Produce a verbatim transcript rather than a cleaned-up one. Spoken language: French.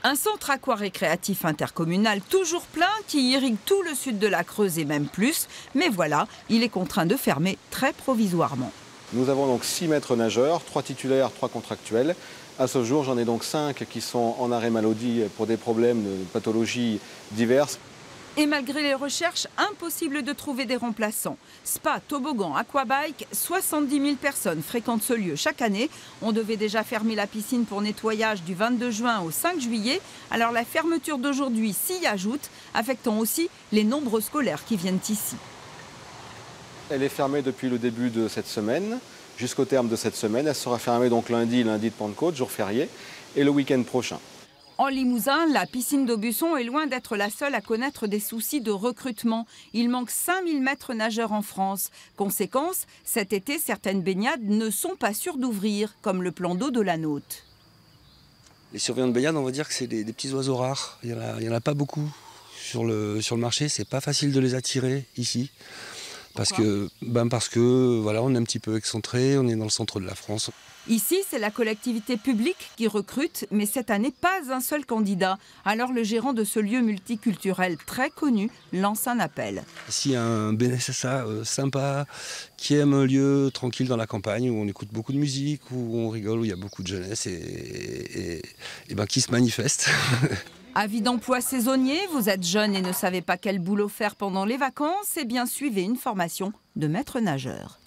Un centre aquarécréatif intercommunal toujours plein qui irrigue tout le sud de la Creuse et même plus. Mais voilà, il est contraint de fermer très provisoirement. Nous avons donc six maîtres nageurs, trois titulaires, trois contractuels. À ce jour, j'en ai donc cinq qui sont en arrêt maladie pour des problèmes de pathologies diverses. Et malgré les recherches, impossible de trouver des remplaçants. Spa, toboggan, aquabike, soixante-dix mille personnes fréquentent ce lieu chaque année. On devait déjà fermer la piscine pour nettoyage du vingt-deux juin au cinq juillet. Alors la fermeture d'aujourd'hui s'y ajoute, affectant aussi les nombreux scolaires qui viennent ici. Elle est fermée depuis le début de cette semaine, jusqu'au terme de cette semaine. Elle sera fermée donc lundi, lundi de Pentecôte, jour férié, et le week-end prochain. En Limousin, la piscine d'Aubusson est loin d'être la seule à connaître des soucis de recrutement. Il manque cinq mille maîtres nageurs en France. Conséquence, cet été, certaines baignades ne sont pas sûres d'ouvrir, comme le plan d'eau de la Naute. Les surveillants de baignade, on va dire que c'est des, des petits oiseaux rares. Il n'y en, en a pas beaucoup sur le, sur le marché. C'est pas facile de les attirer ici. Parce que, ben parce que voilà, on est un petit peu excentré, on est dans le centre de la France. Ici, c'est la collectivité publique qui recrute, mais cette année, pas un seul candidat. Alors le gérant de ce lieu multiculturel très connu lance un appel. S'il y a un B N S S A euh, sympa, qui aime un lieu tranquille dans la campagne, où on écoute beaucoup de musique, où on rigole, où il y a beaucoup de jeunesse, et, et, et ben, qui se manifeste. Avis d'emploi saisonnier, vous êtes jeune et ne savez pas quel boulot faire pendant les vacances, eh bien suivez une formation de maître nageur.